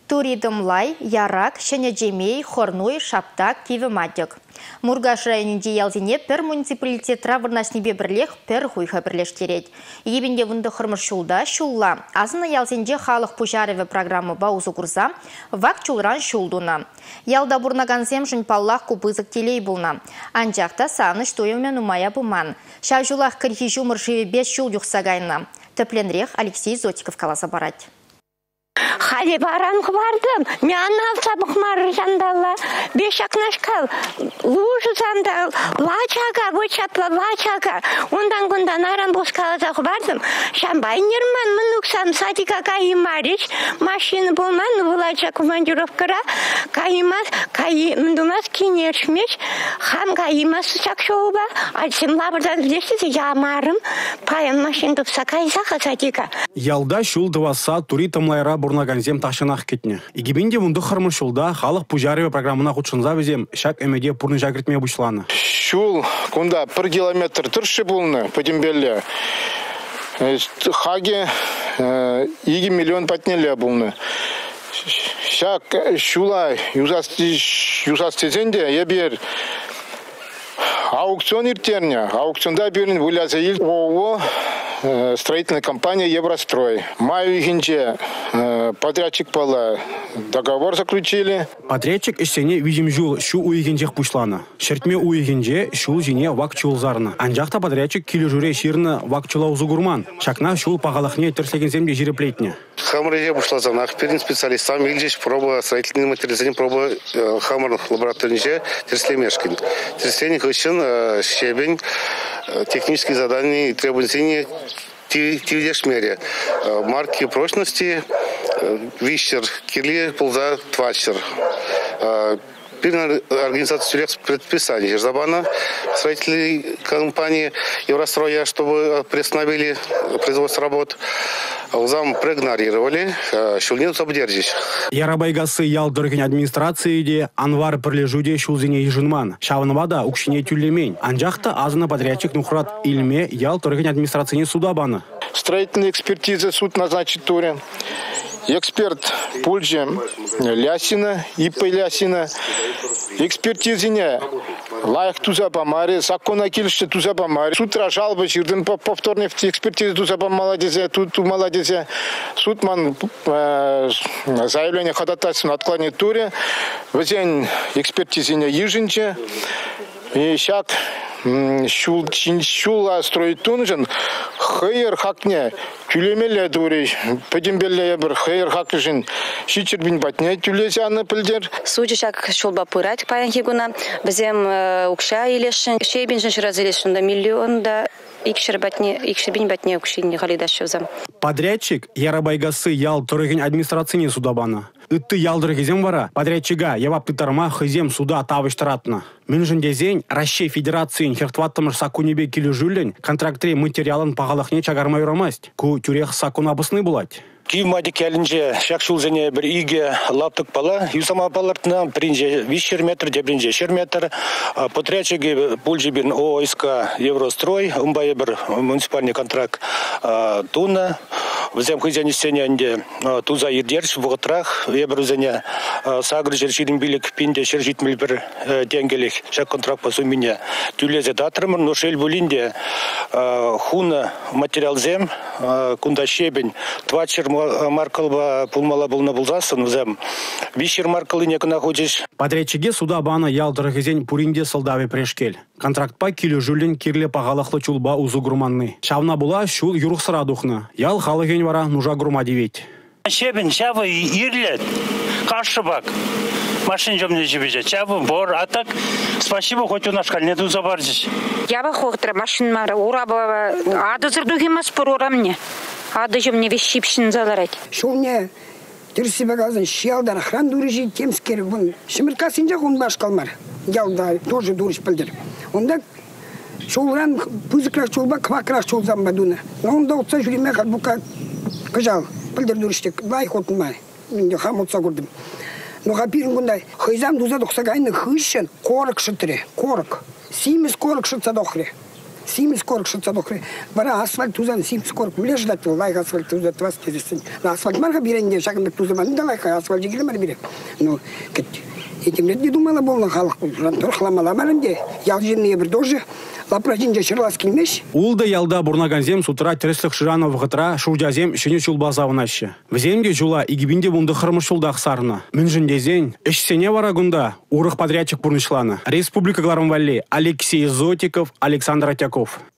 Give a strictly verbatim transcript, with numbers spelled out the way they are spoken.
Туридымлай, Ярак, Шенеджемей, Хорной, Шаптак, Кивемадек. Мургаш районінде ялзине пір муниципалитет травырнашнебе бірлех пір хуйха бірлештерет. Ебенде вынды хырмыш шулда шулла. Азына ялзинде халық пужаревы программы баузу курса вак чулран шулдуна. Ялда бурнаганзем жын паллах купызык телей булна. Анжақта саны штойымен умая буман. Шажулах кірхи жумыр бес шул юқсагайна. Тепленрех Алексей Зотиков каласа барать. Хали баран бардым. Мен алса бұқмары жандалла. Бешакнашкал. Лужу жандал. Лачага, вычапла, лачага. Ондан күндан аран босқалаза бардым. Шамбай нерман мұнықсам садика кайымарич. Машина болман, вылача командировкара. Кайымас, кайымдумас кинершмеш. Хам кайымас сучак шоуба. Альсим лабырдан білесіз, ямарым. Паян машин тұпса кайсаха садика. Ялда шул дваса туритамлайра бурнаганзем ташынақ кетіне. Игебенде мұнды қырмышылда халық пужаревы программына құтшынза бізем шак әмеде пұрны жагретме бұшланы. Шул, күнда бір километр тұршы болны, pëдембелі. Хаге екі миллион патнелі болны. Шак шулай юзастезенде ебер аукцион иртерне. Аукционда берін выляза ел ООО строительная компания Еврострой. Маю игинче подрядчик пала договор заключили. Подрядчик ишсене видим жул шу уигинчех пушлана. Шертме уигинче шул жине вак чулзарна. Анжақта подрядчик килі жүре ширна вак чулаузу гурман. Шакна шул пағалахне терслеген земде жиреплетне. Хамреже бушлазанах перед специалистам илжеш проба строительный материализм проба хамр лабораториже терслемешкин. Терсление хочен щебень технические задания и требования тивдешмере. Марки прочности вищер, кирли, полза, твачер. Организация предписаний Жерзабана, строительной компании Евростроя, чтобы приостановили производство работ. Узам проигнорировали, шулнец обдержись. Ярабайгасы ял дөрген администрации де анвар прилежуде шулзине ежинман. Шавнавада укшине тюлемень. Анжақта азына подрядчик нухрат илме ял дөрген администрации судабаны. Строительная экспертиза суд назначит туре. Эксперт Пульже Лясина, ИП Лясина. Экспертизине лайк туза помари, закона кильште туза помари. Суд жалобы жирден повторный экспертизы туза помаладезе, тут маладезе. Судман заявление ходатайства на отклонение туре. В день экспертизине ежинче. И щак шул шула строить тунжен хайер хакне тюлемеле дури pëдембеле бір хайер хакжин шичербин батне тюлезяны пилдер Судя шак шулба пырать паян хигуна бізем укша илешин шейбин жин ширазилешин да миллион да икшер батне икшербин батне укшин халидашевзам. Подрядчик Ярабайгасы ял дөрген администрацияне судабаны. Үтті ялдыргезем бара, подрядчига явап тытарма хызем суда тавыштыратына. Мен жіндезен Россия Федерациян хертваттымыр сакунебе келі жүлін контрактре материалын пағалықне чагармай ұрамаст. Ку тюрех сакун абысны булать. Киевмади келінже шақшул зене бір иге лаптық пала, юсама палартына бірінже вишер метр, дебрінже шер метр. Подрядчиги пульжи бір ОСК Еврострой, умбайы бір муниципальный контракт туна. Взем хызяне сененде туза ердерш в отрах, ебір зене сагр жерширин билік пинде шержитмел бір тенгелек шақ контракт по сумине тюлезе датырмыр, но шел булинде хуна материал зем, кунда щебень, твачер маркалба пулмала был на булзасын взем, вишер маркалы неко находишь. Подрядчиге суда бана ялдыргезен пуринде солдаве прешкел. Контракт па килі жүлін кирле пағалақлы чулба узу гурманны. Шавна була шул юрықсыра духны. Ял халыген вара нужа гурма девет. Щебень, чавы ирлет, кашыбак. Машин жомне жібеже, чавы бор, а так спасибо, хоть у нас кальнету забаржиш. Я бы хотра машин мара, ураба, ады зырдухимас пор урамне. Ады жомне вещипшин заларать. Шулне Тирсибе газын шиялдан хран дурижи темскер бун. Шимирка синжак он баш калмар. Ялда тоже дуриш пылдыр. Онда шулран пузыкрак шулба квакрак шулзам бадуна. Онда отса жюриме халбука кыжал. Пылдыр дуриштек. Лай хотынмай. Менде хам отса көрдім. Но хапирин гундай. Хызам дуза доксагайны хыщен корок шытыре. Корок. Симес корок шытса дохре. Симис корк шутса дохры. Бара асфальт тузан симис корк биле ждать лайк асфальт туза твас тезесин. Асфальт марга биренде шагын туза манда лайк асфальт жигиле мар бире. Ну, кет этим лет не думала болна халык. Жантор хламала марынде. Ялжинне бир дожи. Лапражинде шырлас килмеш. Улда ялда бурнаганзем с утра треслых ширанов гытра шужазем шене чулбазавынаще. Вземге жула игибинде бунды хырмышулдах сарна. Минжиндезень эшсене варагунда урых подрядчик бурнышлана. Республика Гларамвалли Алексей Зотиков, Александр Атяков.